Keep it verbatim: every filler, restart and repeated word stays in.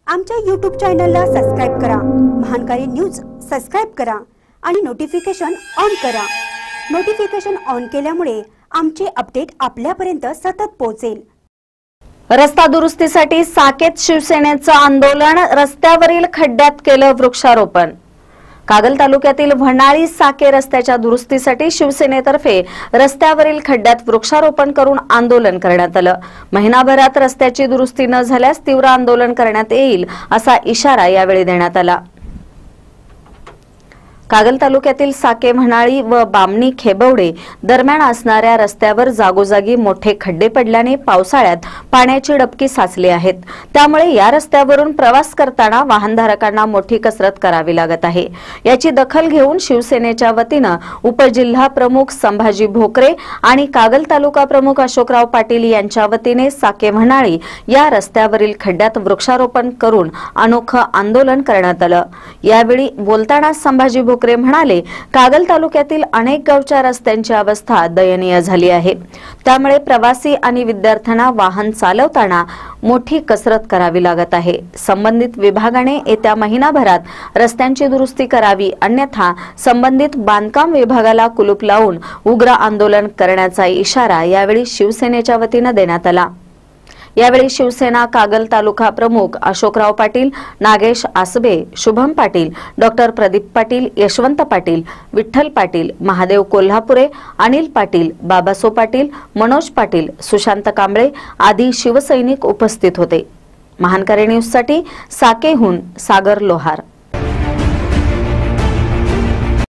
आमच्या यूट्यूब चॅनलला सबस्क्राइब करा, महानकारी न्यूज सबस्क्राइब करा आणि नोटिफिकेशन ऑन करा। नोटिफिकेशन ऑन केल्यामुळे आमचे अपडेट आपल्यापर्यंत सतत पोहोचेल। रस्ता दुरुस्तीसाठी साकेत शिवसेनेचं आंदोलन, रस्त्यावरील खड्ड्यात केलं वृक्षारोपण। कागल तालुक्यातील व्हनाळी साके रस्त्याच्या दुरुस्तीसाठी शिवसेनेतर्फे रस्त्यावरील खड्ड्यात वृक्षारोपण करून आंदोलन करण्यात आलं। महिनाभरात रस्त्याची दुरुस्ती न झाल्यास तीव्र आंदोलन करण्यात येईल असा इशारा यावेळी देण्यात आला। कागल तालुक्यातील साके व्हनाळी व बामणी खेबवडे दरम्यान असणाऱ्या रस्त्यावर जागोजागी मोठे खड्डे पडल्याने पावसाळ्यात पाण्याची डबकी साचली आहेत। त्यामुळे या रस्त्यावरून प्रवास करताना वाहनधारकांना मोठी कसरत करावी लागत आहे। याची दखल घेऊन शिवसेनेच्या वतीने उपजिल्हा प्रमुख संभाजी भोकरे आणि कागल तालुका प्रमुख अशोकराव पाटील यांच्या वतीने साके व्हनाळी या रस्त्यावरील खड्ड्यात वृक्षारोपण करून अनोखं आंदोलन करण्यात आलं। यावेळी बोलताना संभाजी भोकरे म्हणाले, कागल तालुक्यातील अनेक गावच्या रस्त्यांची अवस्था दयनीय झाली आहे। त्यामुळे प्रवासी आणि विद्यार्थ्यांना वाहन चालवताना मोठी कसरत करावी लागत आहे। संबंधित विभागाने येत्या महिनाभरात रस्त्यांची दुरुस्ती करावी, अन्यथा संबंधित बांधकाम विभागाला कुलूप लावून उग्र आंदोलन करण्याचा इशारा यावेळी शिवसेनेच्या वतीने देण्यात आला। यावेळी शिवसेना कागल तालुका प्रमुख अशोकराव पाटील, नागेश आसबे, शुभम पाटील, डॉक्टर प्रदीप पाटील, यशवंत पाटील, विठ्ठल पाटील, महादेव कोल्हापुरे, अनिल पाटील, बाबासो पाटील, मनोज पाटील, सुशांत कांबळे आदी शिवसैनिक उपस्थित होते। महानकारी न्यूजसाठी साकेहून सागर लोहार।